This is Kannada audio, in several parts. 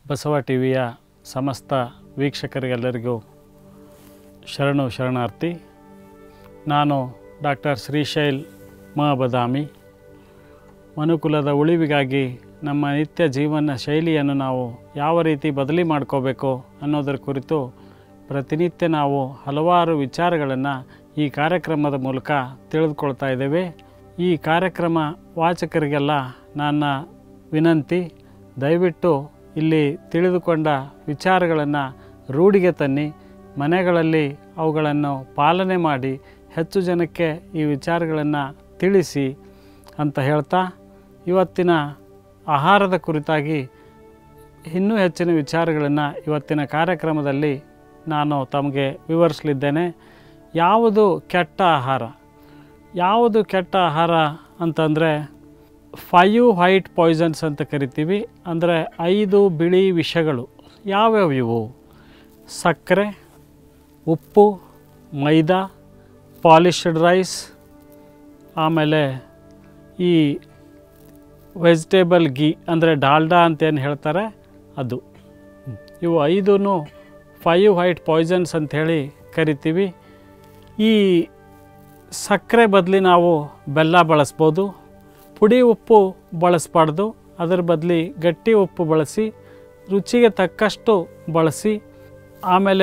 ಬಸವ ಟಿವಿಯ ಸಮಸ್ತ ವೀಕ್ಷಕರಿಗೆಲ್ಲರಿಗೂ ಶರಣಾರ್ಥಿ. ನಾನು ಡಾಕ್ಟರ್ ಶ್ರೀಶೈಲ್ ಬದಾಮಿ. ಮನುಕುಲದ ಉಳಿವಿಗಾಗಿ ನಮ್ಮ ನಿತ್ಯ ಜೀವನ ಶೈಲಿಯನ್ನು ನಾವು ಯಾವ ರೀತಿ ಬದಲಿ ಮಾಡ್ಕೋಬೇಕು ಅನ್ನೋದರ ಕುರಿತು ಪ್ರತಿನಿತ್ಯ ನಾವು ಹಲವಾರು ವಿಚಾರಗಳನ್ನು ಈ ಕಾರ್ಯಕ್ರಮದ ಮೂಲಕ ತಿಳಿದುಕೊಳ್ತಾ ಇದ್ದೇವೆ. ಈ ಕಾರ್ಯಕ್ರಮ ವಾಚಕರಿಗೆಲ್ಲ ನನ್ನ ವಿನಂತಿ, ದಯವಿಟ್ಟು ಇಲ್ಲಿ ತಿಳಿದುಕೊಂಡ ವಿಚಾರಗಳನ್ನು ರೂಢಿಗೆ ತನ್ನಿ, ಮನೆಗಳಲ್ಲಿ ಅವುಗಳನ್ನು ಪಾಲನೆ ಮಾಡಿ ಹೆಚ್ಚು ಜನಕ್ಕೆ ಈ ವಿಚಾರಗಳನ್ನು ತಿಳಿಸಿ ಅಂತ ಹೇಳ್ತಾ, ಇವತ್ತಿನ ಆಹಾರದ ಕುರಿತಾಗಿ ಇನ್ನೂ ಹೆಚ್ಚಿನ ವಿಚಾರಗಳನ್ನು ಇವತ್ತಿನ ಕಾರ್ಯಕ್ರಮದಲ್ಲಿ ನಾನು ತಮಗೆ ವಿವರಿಸಲಿದ್ದೇನೆ. ಯಾವುದು ಕೆಟ್ಟ ಆಹಾರ? ಯಾವುದು ಕೆಟ್ಟ ಆಹಾರ ಅಂತಂದರೆ 5 ವೈಟ್ ಪಾಯ್ಸನ್ಸ್ ಅಂತ ಕರಿತೀವಿ. ಅಂದರೆ 5 ಬಿಳಿ ವಿಷಗಳು. ಯಾವ್ಯಾವ ಇವು? ಸಕ್ಕರೆ, ಉಪ್ಪು, ಮೈದಾ, ಪಾಲಿಶ್ಡ್ ರೈಸ್, ಆಮೇಲೆ ಈ ವೆಜಿಟೇಬಲ್ ಗೀ ಅಂದರೆ ಡಾಲ್ಡಾ ಅಂತೇನು ಹೇಳ್ತಾರೆ ಅದು. ಇವು 5 ವೈಟ್ ಪಾಯ್ಸನ್ಸ್ ಅಂಥೇಳಿ ಕರಿತೀವಿ. ಈ ಸಕ್ಕರೆ ಬದಲಿ ನಾವು ಬೆಲ್ಲ ಬಳಸ್ಬೋದು. ಪುಡಿ ಉಪ್ಪು ಬಳಸಬಾರ್ದು, ಅದರ ಬದಲಿ ಗಟ್ಟಿ ಉಪ್ಪು ಬಳಸಿ, ರುಚಿಗೆ ತಕ್ಕಷ್ಟು ಬಳಸಿ. ಆಮೇಲೆ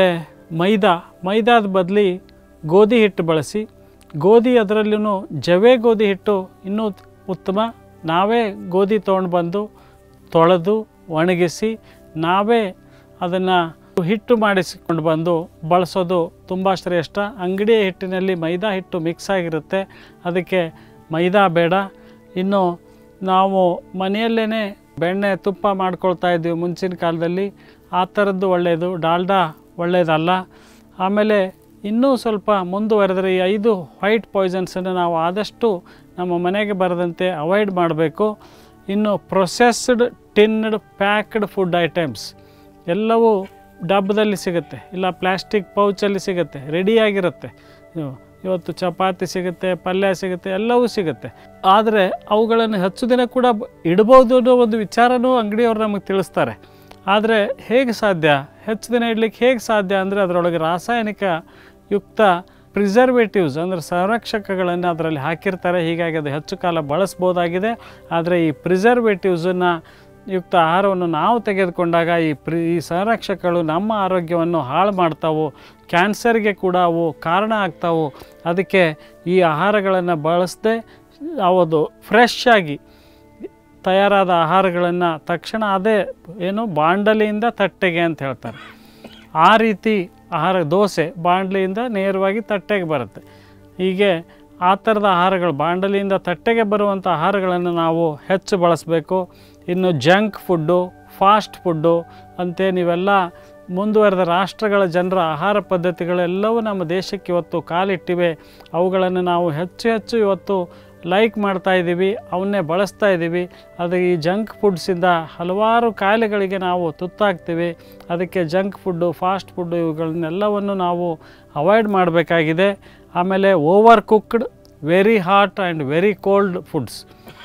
ಮೈದಾದ ಬದಲಿ ಗೋಧಿ ಹಿಟ್ಟು ಬಳಸಿ. ಗೋಧಿ ಅದರಲ್ಲೂ ಜವೆ ಗೋಧಿ ಹಿಟ್ಟು ಇನ್ನೂ ಉತ್ತಮ. ನಾವೇ ಗೋಧಿ ತೊಗೊಂಡು ಬಂದು ತೊಳೆದು ಒಣಗಿಸಿ ನಾವೇ ಅದನ್ನು ಹಿಟ್ಟು ಮಾಡಿಸಿಕೊಂಡು ಬಂದು ಬಳಸೋದು ತುಂಬ ಶ್ರೇಷ್ಠ. ಅಂಗಡಿಯ ಹಿಟ್ಟಿನಲ್ಲಿ ಮೈದಾ ಹಿಟ್ಟು ಮಿಕ್ಸ್ ಆಗಿರುತ್ತೆ, ಅದಕ್ಕೆ ಮೈದಾ ಬೇಡ. ಇನ್ನು ನಾವು ಮನೆಯಲ್ಲೇ ಬೆಣ್ಣೆ ತುಪ್ಪ ಮಾಡ್ಕೊಳ್ತಾ ಇದ್ದೀವಿ ಮುಂಚಿನ ಕಾಲದಲ್ಲಿ, ಆ ಥರದ್ದು ಒಳ್ಳೆಯದು. ಡಾಲ್ಡಾ ಒಳ್ಳೆಯದಲ್ಲ. ಆಮೇಲೆ ಇನ್ನೂ ಸ್ವಲ್ಪ ಮುಂದುವರೆದರೆ ಈ 5 ವೈಟ್ ಪಾಯ್ಸನ್ಸನ್ನು ನಾವು ಆದಷ್ಟು ನಮ್ಮ ಮನೆಗೆ ಬರದಂತೆ ಅವಾಯ್ಡ್ ಮಾಡಬೇಕು. ಇನ್ನು processed, tinned, packed food items ಎಲ್ಲವೂ ಡಬ್ಬದಲ್ಲಿ ಸಿಗುತ್ತೆ, ಇಲ್ಲ ಪ್ಲಾಸ್ಟಿಕ್ ಪೌಚಲ್ಲಿ ಸಿಗುತ್ತೆ, ರೆಡಿಯಾಗಿರುತ್ತೆ. ಇವತ್ತು ಚಪಾತಿ ಸಿಗುತ್ತೆ, ಪಲ್ಯ ಸಿಗುತ್ತೆ, ಎಲ್ಲವೂ ಸಿಗುತ್ತೆ. ಆದರೆ ಅವುಗಳನ್ನು ಹೆಚ್ಚು ದಿನ ಕೂಡ ಇಡ್ಬೋದು ಅನ್ನೋ ಒಂದು ವಿಚಾರನೂ ಅಂಗಡಿಯವರು ನಮಗೆ ತಿಳಿಸ್ತಾರೆ. ಆದರೆ ಹೇಗೆ ಸಾಧ್ಯ? ಹೆಚ್ಚು ದಿನ ಇಡಲಿಕ್ಕೆ ಹೇಗೆ ಸಾಧ್ಯ ಅಂದರೆ ಅದರೊಳಗೆ ರಾಸಾಯನಿಕ ಯುಕ್ತ ಪ್ರಿಸರ್ವೇಟಿವ್ಸ್ ಅಂದರೆ ಸಂರಕ್ಷಕಗಳನ್ನು ಅದರಲ್ಲಿ ಹಾಕಿರ್ತಾರೆ. ಹೀಗಾಗಿ ಅದು ಹೆಚ್ಚು ಕಾಲ ಬಳಸ್ಬೋದಾಗಿದೆ. ಆದರೆ ಈ ಪ್ರಿಸರ್ವೇಟಿವ್ಸನ್ನು ಯುಕ್ತ ಆಹಾರವನ್ನು ನಾವು ತೆಗೆದುಕೊಂಡಾಗ ಈ ಸಂರಕ್ಷಕಗಳು ನಮ್ಮ ಆರೋಗ್ಯವನ್ನು ಹಾಳು ಮಾಡ್ತಾವೆ, ಕ್ಯಾನ್ಸರ್ಗೆ ಕೂಡ ಅವು ಕಾರಣ ಆಗ್ತಾವೆ. ಅದಕ್ಕೆ ಈ ಆಹಾರಗಳನ್ನು ಬಳಸದೆ ಅವು ಫ್ರೆಶ್ ಆಗಿ ತಯಾರಾದ ಆಹಾರಗಳನ್ನು ತಕ್ಷಣ ಅದೇ ಬಾಂಡಲಿಯಿಂದ ತಟ್ಟೆಗೆ ಅಂತ ಹೇಳ್ತಾರೆ. ಆ ರೀತಿ ಆಹಾರ, ದೋಸೆ ಬಾಂಡ್ಲಿಯಿಂದ ನೇರವಾಗಿ ತಟ್ಟೆಗೆ ಬರುತ್ತೆ. ಹೀಗೆ ಆ ಥರದ ಆಹಾರಗಳು, ಬಾಂಡಲಿಯಿಂದ ತಟ್ಟೆಗೆ ಬರುವಂಥ ಆಹಾರಗಳನ್ನು ನಾವು ಹೆಚ್ಚು ಬಳಸಬೇಕು. ಇನ್ನು ಜಂಕ್ ಫುಡ್ಡು, ಫಾಸ್ಟ್ ಫುಡ್ಡು ಅಂತೇನಿವೆಲ್ಲ ಮುಂದುವರೆದ ರಾಷ್ಟ್ರಗಳ ಜನರ ಆಹಾರ ಪದ್ಧತಿಗಳೆಲ್ಲವೂ ನಮ್ಮ ದೇಶಕ್ಕೆ ಇವತ್ತು ಕಾಲಿಟ್ಟಿವೆ. ಅವುಗಳನ್ನು ನಾವು ಹೆಚ್ಚು ಇವತ್ತು ಲೈಕ್ ಮಾಡ್ತಾ ಇದ್ದೀವಿ, ಅವನ್ನೇ ಬಳಸ್ತಾ ಇದ್ದೀವಿ. ಅದು ಈ ಜಂಕ್ ಫುಡ್ಸಿಂದ ಹಲವಾರು ಕಾಯಿಲೆಗಳಿಗೆ ನಾವು ತುತ್ತಾಗ್ತೀವಿ. ಅದಕ್ಕೆ ಜಂಕ್ ಫುಡ್ಡು, ಫಾಸ್ಟ್ ಫುಡ್ಡು ಇವುಗಳನ್ನೆಲ್ಲವನ್ನು ನಾವು ಅವಾಯ್ಡ್ ಮಾಡಬೇಕಾಗಿದೆ. ಆಮೇಲೆ over cooked, very hot and very cold foods.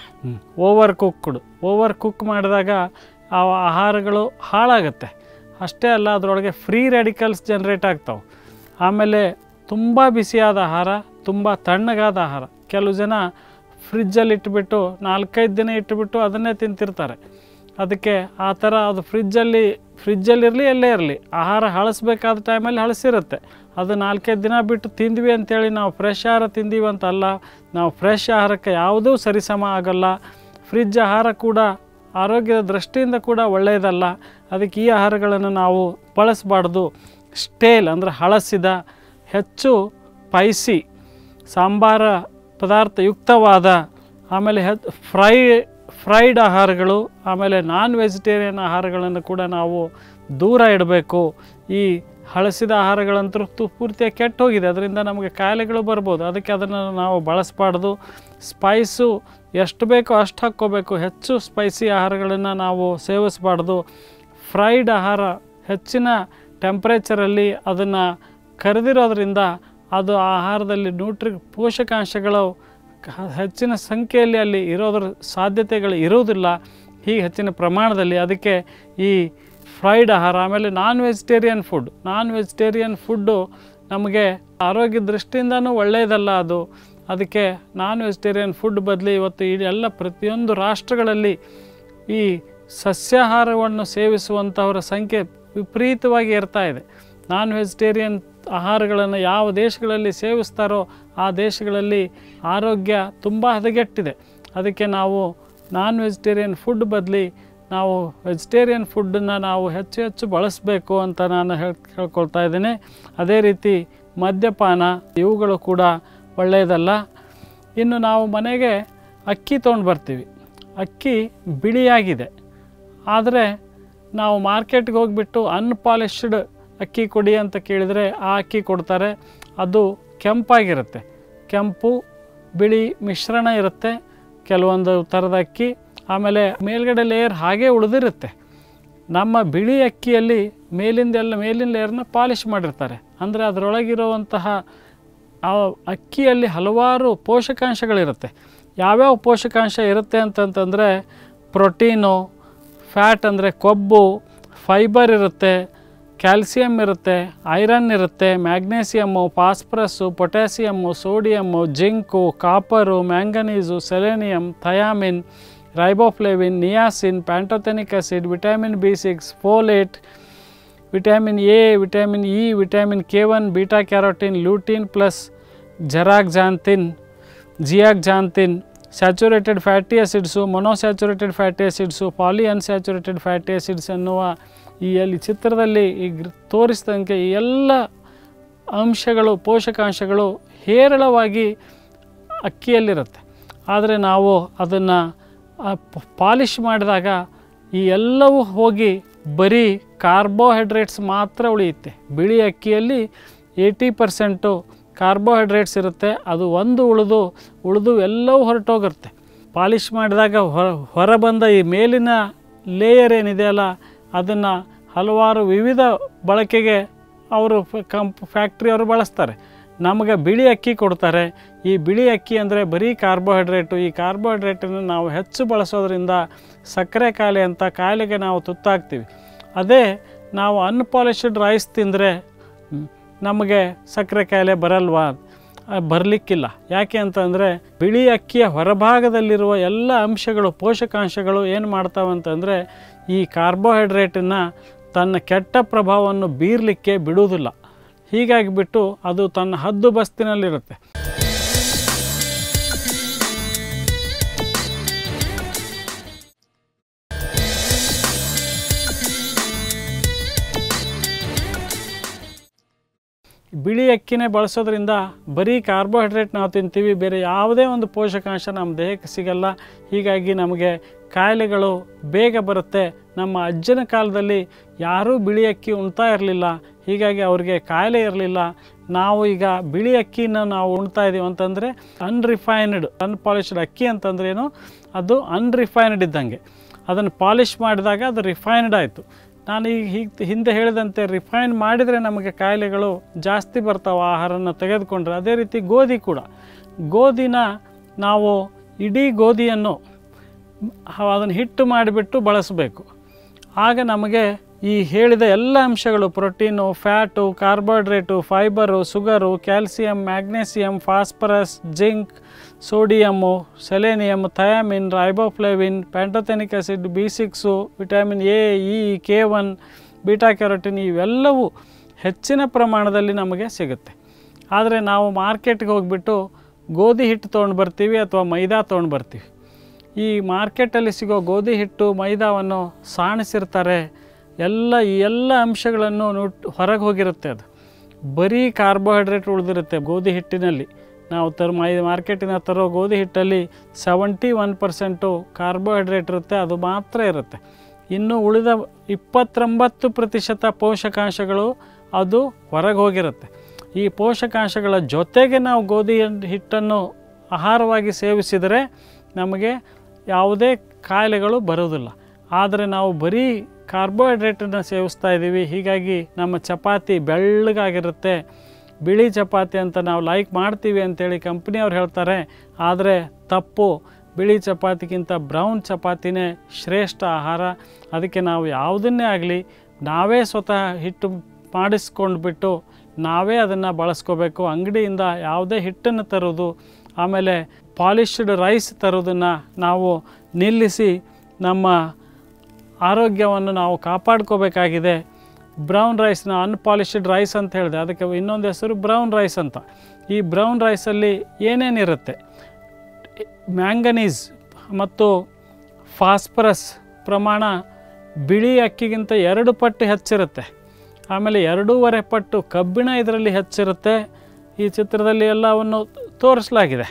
Over cook ಮಾಡಿದಾಗ ಆ ಆಹಾರಗಳು ಹಾಳಾಗುತ್ತೆ. ಅಷ್ಟೇ ಅಲ್ಲ, ಅದರೊಳಗೆ ಫ್ರೀ ರ್ಯಾಡಿಕಲ್ಸ್ ಜನ್ರೇಟ್ ಆಗ್ತಾವೆ. ಆಮೇಲೆ ತುಂಬ ಬಿಸಿಯಾದ ಆಹಾರ, ತುಂಬ ತಣ್ಣಗಾದ ಆಹಾರ. ಕೆಲವು ಜನ ಫ್ರಿಜ್ಜಲ್ಲಿ ಇಟ್ಬಿಟ್ಟು 4-5 ದಿನ ಇಟ್ಟುಬಿಟ್ಟು ಅದನ್ನೇ ತಿಂತಿರ್ತಾರೆ. ಅದಕ್ಕೆ ಆ ಥರ ಅದು ಫ್ರಿಜ್ಜಲ್ಲಿರಲಿ ಎಲ್ಲೇ ಇರಲಿ, ಆಹಾರ ಹಳಸಬೇಕಾದ ಟೈಮಲ್ಲಿ ಹಳಸಿರುತ್ತೆ. ಅದು 4-5 ದಿನ ಬಿಟ್ಟು ತಿಂದ್ವಿ ಅಂಥೇಳಿ ನಾವು ಫ್ರೆಶ್ ಆಹಾರ ತಿಂದೀವಿ ಅಂತಲ್ಲ. ನಾವು ಫ್ರೆಶ್ ಆಹಾರಕ್ಕೆ ಯಾವುದೂ ಸರಿಸಮ ಆಗಲ್ಲ. ಫ್ರಿಜ್ ಆಹಾರ ಕೂಡ ಆರೋಗ್ಯದ ದೃಷ್ಟಿಯಿಂದ ಕೂಡ ಒಳ್ಳೆಯದಲ್ಲ. ಅದಕ್ಕೆ ಈ ಆಹಾರಗಳನ್ನು ನಾವು ಬಳಸಬಾರ್ದು. ಸ್ಟೇಲ್ ಅಂದರೆ ಹಳಸಿದ, ಹೆಚ್ಚು ಸ್ಪೈಸಿ ಸಾಂಬಾರ ಪದಾರ್ಥ ಯುಕ್ತವಾದ, ಆಮೇಲೆ ಫ್ರೈಡ್ ಆಹಾರಗಳು, ಆಮೇಲೆ ನಾನ್ ವೆಜಿಟೇರಿಯನ್ ಆಹಾರಗಳನ್ನು ಕೂಡ ನಾವು ದೂರ ಇಡಬೇಕು. ಈ ಹಳಸಿದ ಆಹಾರಗಳಂತೂ ಪೂರ್ತಿಯಾಗಿ ಕೆಟ್ಟು ಹೋಗಿದೆ, ಅದರಿಂದ ನಮಗೆ ಕಾಯಿಲೆಗಳು ಬರ್ಬೋದು. ಅದಕ್ಕೆ ಅದನ್ನು ನಾವು ಬಳಸಬಾರ್ದು. ಸ್ಪೈಸು ಎಷ್ಟು ಬೇಕೋ ಅಷ್ಟು ಹಾಕ್ಕೋಬೇಕು. ಹೆಚ್ಚು ಸ್ಪೈಸಿ ಆಹಾರಗಳನ್ನು ನಾವು ಸೇವಿಸಬಾರ್ದು. ಫ್ರೈಡ್ ಆಹಾರ ಹೆಚ್ಚಿನ ಟೆಂಪ್ರೇಚರಲ್ಲಿ ಅದನ್ನು ಕರೆದಿರೋದ್ರಿಂದ ಅದು ಆಹಾರದಲ್ಲಿ ಪೋಷಕಾಂಶಗಳು ಹೆಚ್ಚಿನ ಸಂಖ್ಯೆಯಲ್ಲಿ ಅಲ್ಲಿ ಇರೋದ್ರ ಸಾಧ್ಯತೆಗಳು ಇರೋದಿಲ್ಲ. ಹೀಗೆ ಹೆಚ್ಚಿನ ಪ್ರಮಾಣದಲ್ಲಿ. ಅದಕ್ಕೆ ಈ ಫ್ರೈಡ್ ಆಹಾರ, ಆಮೇಲೆ ನಾನ್ ವೆಜಿಟೇರಿಯನ್ ಫುಡ್ಡು ನಮಗೆ ಆರೋಗ್ಯ ದೃಷ್ಟಿಯಿಂದನೂ ಒಳ್ಳೆಯದಲ್ಲ. ಅದಕ್ಕೆ ನಾನ್ ವೆಜಿಟೇರಿಯನ್ ಫುಡ್ ಬದಲಿ ಇವತ್ತು ಎಲ್ಲ ಪ್ರತಿಯೊಂದು ರಾಷ್ಟ್ರಗಳಲ್ಲಿ ಈ ಸಸ್ಯಾಹಾರವನ್ನು ಸೇವಿಸುವಂಥವರ ಸಂಖ್ಯೆ ವಿಪರೀತವಾಗಿ ಏರ್ತಾ ಇದೆ. ನಾನ್ ವೆಜಿಟೇರಿಯನ್ ಆಹಾರಗಳನ್ನು ಯಾವ ದೇಶಗಳಲ್ಲಿ ಸೇವಿಸ್ತಾರೋ ಆ ದೇಶಗಳಲ್ಲಿ ಆರೋಗ್ಯ ತುಂಬ ಹದಗೆಟ್ಟಿದೆ. ಅದಕ್ಕೆ ನಾವು ನಾನ್ ವೆಜಿಟೇರಿಯನ್ ಫುಡ್ ಬದಲಿ ನಾವು ವೆಜಿಟೇರಿಯನ್ ಫುಡ್ಡನ್ನು ನಾವು ಹೆಚ್ಚು ಬಳಸಬೇಕು ಅಂತ ನಾನು ಹೇಳ್ಕೊಳ್ತಾ ಇದ್ದೇನೆ. ಅದೇ ರೀತಿ ಮದ್ಯಪಾನ ಇವುಗಳು ಕೂಡ ಒಳ್ಳೆಯದಲ್ಲ. ಇನ್ನು ನಾವು ಮನೆಗೆ ಅಕ್ಕಿ ತೊಗೊಂಡು ಬರ್ತೀವಿ. ಅಕ್ಕಿ ಬಿಳಿಯಾಗಿದೆ, ಆದರೆ ನಾವು ಮಾರ್ಕೆಟ್ಗೆ ಹೋಗಿಬಿಟ್ಟು ಅನ್ಪಾಲಿಶ್ಡ್ ಅಕ್ಕಿ ಕೊಡಿ ಅಂತ ಕೇಳಿದರೆ ಆ ಅಕ್ಕಿ ಕೊಡ್ತಾರೆ. ಅದು ಕೆಂಪಾಗಿರುತ್ತೆ, ಕೆಂಪು ಬಿಳಿ ಮಿಶ್ರಣ ಇರುತ್ತೆ ಕೆಲವೊಂದು ಥರದ ಅಕ್ಕಿ. ಆಮೇಲೆ ಮೇಲ್ಗಡೆ ಲೇಯರ್ ಹಾಗೇ ಉಳಿದಿರುತ್ತೆ. ನಮ್ಮ ಬಿಳಿ ಅಕ್ಕಿಯಲ್ಲಿ ಮೇಲಿನ ಲೇಯರ್ನ ಪಾಲಿಷ್ ಮಾಡಿರ್ತಾರೆ. ಅಂದರೆ ಅದರೊಳಗಿರುವಂತಹ ಆ ಅಕ್ಕಿಯಲ್ಲಿ ಹಲವಾರು ಪೋಷಕಾಂಶಗಳಿರುತ್ತೆ. ಯಾವ್ಯಾವ ಪೋಷಕಾಂಶ ಇರುತ್ತೆ ಅಂತಂತಂದರೆ ಪ್ರೋಟೀನು, ಫ್ಯಾಟ್ ಅಂದರೆ ಕೊಬ್ಬು, ಫೈಬರ್ ಇರುತ್ತೆ, ಕ್ಯಾಲ್ಸಿಯಮ್ ಇರುತ್ತೆ, ಐರನ್ ಇರುತ್ತೆ, magnesium, phosphorus, potassium, sodium, zinc, copper, manganese, selenium, thiamine, riboflavin, niacin, pantothenic acid, vitamin B6, folate, vitamin A, vitamin E, vitamin K1, beta carotene, lutein plus zeaxanthin, saturated fatty acids, monounsaturated fatty acids, poly unsaturated fatty acids ಎನ್ನುವ ಈ ಚಿತ್ರದಲ್ಲಿ ಈಗ ತೋರಿಸಿದಂಗೆ ಈ ಎಲ್ಲ ಅಂಶಗಳು, ಪೋಷಕಾಂಶಗಳು ಹೇರಳವಾಗಿ ಅಕ್ಕಿಯಲ್ಲಿರುತ್ತೆ. ಆದರೆ ನಾವು ಅದನ್ನು ಪಾಲಿಷ್ ಮಾಡಿದಾಗ ಈ ಎಲ್ಲವೂ ಹೋಗಿ ಬರೀ ಕಾರ್ಬೋಹೈಡ್ರೇಟ್ಸ್ ಮಾತ್ರ ಉಳಿಯುತ್ತೆ. ಬಿಳಿ ಅಕ್ಕಿಯಲ್ಲಿ 80% ಕಾರ್ಬೋಹೈಡ್ರೇಟ್ಸ್ ಇರುತ್ತೆ. ಅದು ಒಂದು ಉಳಿದು ಎಲ್ಲವೂ ಹೊರಟೋಗಿರುತ್ತೆ. ಪಾಲಿಷ್ ಮಾಡಿದಾಗ ಹೊರಬಂದ ಈ ಮೇಲಿನ ಲೇಯರ್ ಏನಿದೆಯಲ್ಲ ಅದನ್ನು ಹಲವಾರು ವಿವಿಧ ಬಳಕೆಗೆ ಅವರು ಫ್ಯಾಕ್ಟ್ರಿಯವರು ಬಳಸ್ತಾರೆ. ನಮಗೆ ಬಿಳಿ ಅಕ್ಕಿ ಕೊಡ್ತಾರೆ. ಈ ಬಿಳಿ ಅಕ್ಕಿ ಅಂದರೆ ಬರೀ ಕಾರ್ಬೋಹೈಡ್ರೇಟು. ಈ ಕಾರ್ಬೋಹೈಡ್ರೇಟನ್ನು ನಾವು ಹೆಚ್ಚು ಬಳಸೋದ್ರಿಂದ ಸಕ್ಕರೆ ಕಾಯಿಲೆ ಅಂತ ಕಾಯಿಲೆಗೆ ನಾವು ತುತ್ತಾಗ್ತೀವಿ. ಅದೇ ನಾವು ಅನ್ಪಾಲಿಶ್ಡ್ ರೈಸ್ ತಿಂದರೆ ನಮಗೆ ಸಕ್ಕರೆ ಕಾಯಿಲೆ ಬರಲಿಕ್ಕಿಲ್ಲ. ಯಾಕೆ ಅಂತಂದರೆ ಬಿಳಿ ಅಕ್ಕಿಯ ಹೊರಭಾಗದಲ್ಲಿರುವ ಎಲ್ಲ ಅಂಶಗಳು, ಪೋಷಕಾಂಶಗಳು ಏನು ಮಾಡ್ತಾವಂತಂದರೆ ಈ ಕಾರ್ಬೋಹೈಡ್ರೇಟನ್ನು ತನ್ನ ಕೆಟ್ಟ ಪ್ರಭಾವವನ್ನು ಬೀರಲಿಕ್ಕೆ ಬಿಡುವುದಿಲ್ಲ. ಹೀಗಾಗಿಬಿಟ್ಟು ಅದು ತನ್ನ ಹದ್ದು ಬಸ್ತಿನಲ್ಲಿರುತ್ತೆ. ಬಿಳಿ ಅಕ್ಕಿನೇ ಬಳಸೋದ್ರಿಂದ ಬರೀ ಕಾರ್ಬೋಹೈಡ್ರೇಟ್ ನಾವು ತಿಂತೀವಿ, ಬೇರೆ ಯಾವುದೇ ಒಂದು ಪೋಷಕಾಂಶ ನಮ್ಮ ದೇಹಕ್ಕೆ ಸಿಗಲ್ಲ. ಹೀಗಾಗಿ ನಮಗೆ ಕಾಯಿಲೆಗಳು ಬೇಗ ಬರುತ್ತೆ. ನಮ್ಮ ಅಜ್ಜನ ಕಾಲದಲ್ಲಿ ಯಾರೂ ಬಿಳಿ ಅಕ್ಕಿ ಉಣ್ತಾ ಇರಲಿಲ್ಲ, ಹೀಗಾಗಿ ಅವ್ರಿಗೆ ಕಾಯಿಲೆ ಇರಲಿಲ್ಲ. ನಾವು ಈಗ ಬಿಳಿ ಅಕ್ಕಿನ ನಾವು ಉಣ್ತಾ ಇದ್ದೀವಿ ಅಂತಂದರೆ ಅನ್ಪಾಲಿಶ್ಡ್ ಅಕ್ಕಿ ಅಂತಂದ್ರೇನು, ಅದು ಅನ್ರಿಫೈನ್ಡ್ ಇದ್ದಂಗೆ. ಅದನ್ನು ಪಾಲಿಷ್ ಮಾಡಿದಾಗ ಅದು ರಿಫೈನ್ಡ್ ಆಯಿತು. ನಾನು ಹಿಂದೆ ಹೇಳಿದಂತೆ ರಿಫೈನ್ ಮಾಡಿದರೆ ನಮಗೆ ಕಾಯಿಲೆಗಳು ಜಾಸ್ತಿ ಬರ್ತಾವೆ ಆಹಾರನ ತೆಗೆದುಕೊಂಡ್ರೆ. ಅದೇ ರೀತಿ ಗೋಧಿ ಕೂಡ, ಗೋಧಿನ ನಾವು ಇಡೀ ಗೋಧಿಯನ್ನು ಅದನ್ನು ಹಿಟ್ಟು ಮಾಡಿಬಿಟ್ಟು ಬಳಸಬೇಕು. ಆಗ ನಮಗೆ ಈ ಹೇಳಿದ ಎಲ್ಲ ಅಂಶಗಳು, protein, fat, carbohydrate, fibre, sugar, calcium, magnesium, phosphorus, zinc, sodium, selenium, thiamine, riboflavin, pantothenic acid, B6, vitamin A, E, K1, beta carotene ಇವೆಲ್ಲವೂ ಹೆಚ್ಚಿನ ಪ್ರಮಾಣದಲ್ಲಿ ನಮಗೆ ಸಿಗುತ್ತೆ. ಆದರೆ ನಾವು ಮಾರ್ಕೆಟ್ಗೆ ಹೋಗಿಬಿಟ್ಟು ಗೋಧಿ ಹಿಟ್ಟು ತೊಗೊಂಡು ಬರ್ತೀವಿ ಅಥವಾ ಮೈದಾ ತೊಗೊಂಡು ಬರ್ತೀವಿ. ಈ ಮಾರ್ಕೆಟಲ್ಲಿ ಸಿಗೋ ಗೋಧಿ ಹಿಟ್ಟು ಮೈದಾವನ್ನು ಸಾಣಿಸಿರ್ತಾರೆ. ಈ ಎಲ್ಲ ಅಂಶಗಳನ್ನು ಹೊರಗೆ ಹೋಗಿರುತ್ತೆ. ಅದು ಬರೀ ಕಾರ್ಬೋಹೈಡ್ರೇಟ್ ಉಳಿದಿರುತ್ತೆ ಗೋಧಿ ಹಿಟ್ಟಿನಲ್ಲಿ. ನಾವು ಮಾರ್ಕೆಟಿನ ತರೋ ಗೋಧಿ ಹಿಟ್ಟಲ್ಲಿ 71% ಕಾರ್ಬೋಹೈಡ್ರೇಟ್ ಇರುತ್ತೆ, ಅದು ಮಾತ್ರ ಇರುತ್ತೆ. ಇನ್ನು ಉಳಿದ 29% ಪೋಷಕಾಂಶಗಳು ಅದು ಹೊರಗೆ ಹೋಗಿರುತ್ತೆ. ಈ ಪೋಷಕಾಂಶಗಳ ಜೊತೆಗೆ ನಾವು ಗೋಧಿ ಹಿಟ್ಟನ್ನು ಆಹಾರವಾಗಿ ಸೇವಿಸಿದರೆ ನಮಗೆ ಯಾವುದೇ ಕಾಯಿಲೆಗಳು ಬರೋದಿಲ್ಲ. ಆದರೆ ನಾವು ಬರೀ ಕಾರ್ಬೋಹೈಡ್ರೇಟನ್ನು ಸೇವಿಸ್ತಾ ಇದ್ದೀವಿ. ಹೀಗಾಗಿ ನಮ್ಮ ಚಪಾತಿ ಬೆಳ್ಳಗಾಗಿರುತ್ತೆ. ಬಿಳಿ ಚಪಾತಿ ಅಂತ ನಾವು ಲೈಕ್ ಮಾಡ್ತೀವಿ ಅಂತೇಳಿ ಕಂಪ್ನಿಯವ್ರು ಹೇಳ್ತಾರೆ. ಆದರೆ ತಪ್ಪು. ಬಿಳಿ ಚಪಾತಿಗಿಂತ ಬ್ರೌನ್ ಚಪಾತಿನೇ ಶ್ರೇಷ್ಠ ಆಹಾರ. ಅದಕ್ಕೆ ನಾವು ಯಾವುದನ್ನೇ ಆಗಲಿ ನಾವೇ ಸ್ವತಃ ಹಿಟ್ಟು ಮಾಡಿಸ್ಕೊಂಡ್ಬಿಟ್ಟು ನಾವೇ ಅದನ್ನು ಬಳಸ್ಕೋಬೇಕು. ಅಂಗಡಿಯಿಂದ ಯಾವುದೇ ಹಿಟ್ಟನ್ನು ತರೋದು, ಆಮೇಲೆ ಪಾಲಿಶ್ಡ್ ರೈಸ್ ತರೋದನ್ನು ನಾವು ನಿಲ್ಲಿಸಿ ನಮ್ಮ ಆರೋಗ್ಯವನ್ನು ನಾವು ಕಾಪಾಡ್ಕೋಬೇಕಾಗಿದೆ. ಬ್ರೌನ್ ರೈಸ್ನ ಅನ್ಪಾಲಿಶ್ಡ್ ರೈಸ್ ಅಂತ ಹೇಳಿದೆ, ಅದಕ್ಕೆ ಇನ್ನೊಂದು ಹೆಸರು ಬ್ರೌನ್ ರೈಸ್ ಅಂತ. ಈ ಬ್ರೌನ್ ರೈಸಲ್ಲಿ ಏನೇನಿರುತ್ತೆ, ಮ್ಯಾಂಗನೀಸ್ ಮತ್ತು ಫಾಸ್ಫರಸ್ ಪ್ರಮಾಣ ಬಿಳಿ ಅಕ್ಕಿಗಿಂತ 2 ಪಟ್ಟು ಹೆಚ್ಚಿರುತ್ತೆ. ಆಮೇಲೆ 2.5 ಪಟ್ಟು ಕಬ್ಬಿಣ ಇದರಲ್ಲಿ ಹೆಚ್ಚಿರುತ್ತೆ. ಈ ಚಿತ್ರದಲ್ಲಿ ಎಲ್ಲವನ್ನು ತೋರಿಸಲಾಗಿದೆ.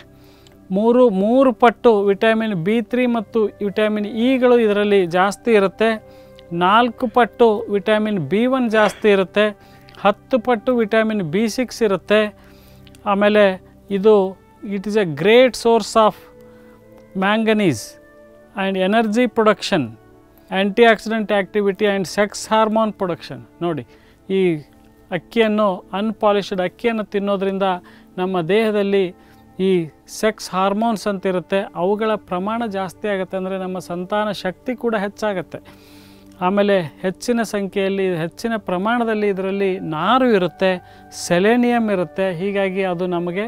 3 ಪಟ್ಟು ವಿಟಮಿನ್ B3 ಮತ್ತು ವಿಟಮಿನ್ ಇಗಳು ಇದರಲ್ಲಿ ಜಾಸ್ತಿ ಇರುತ್ತೆ. 4 ಪಟ್ಟು ವಿಟಮಿನ್ B1 ಜಾಸ್ತಿ ಇರುತ್ತೆ. 10 ಪಟ್ಟು ವಿಟಮಿನ್ B6 ಇರುತ್ತೆ. ಆಮೇಲೆ ಇದು it is a great source of manganese and energy production, antioxidant activity and sex hormone production. ನೋಡಿ, ಈ ಅಕ್ಕಿಯನ್ನು ಅನ್ಪಾಲಿಶ್ಡ್ ಅಕ್ಕಿಯನ್ನು ತಿನ್ನೋದ್ರಿಂದ ನಮ್ಮ ದೇಹದಲ್ಲಿ ಈ ಸೆಕ್ಸ್ ಹಾರ್ಮೋನ್ಸ್ ಅಂತಿರುತ್ತೆ, ಅವುಗಳ ಪ್ರಮಾಣ ಜಾಸ್ತಿ ಆಗುತ್ತೆ. ಅಂದರೆ ನಮ್ಮ ಸಂತಾನ ಶಕ್ತಿ ಕೂಡ ಹೆಚ್ಚಾಗುತ್ತೆ. ಆಮೇಲೆ ಹೆಚ್ಚಿನ ಸಂಖ್ಯೆಯಲ್ಲಿ ಹೆಚ್ಚಿನ ಪ್ರಮಾಣದಲ್ಲಿ ಇದರಲ್ಲಿ ನಾರು ಇರುತ್ತೆ, ಸೆಲೆನಿಯಮ್ ಇರುತ್ತೆ. ಹೀಗಾಗಿ ಅದು ನಮಗೆ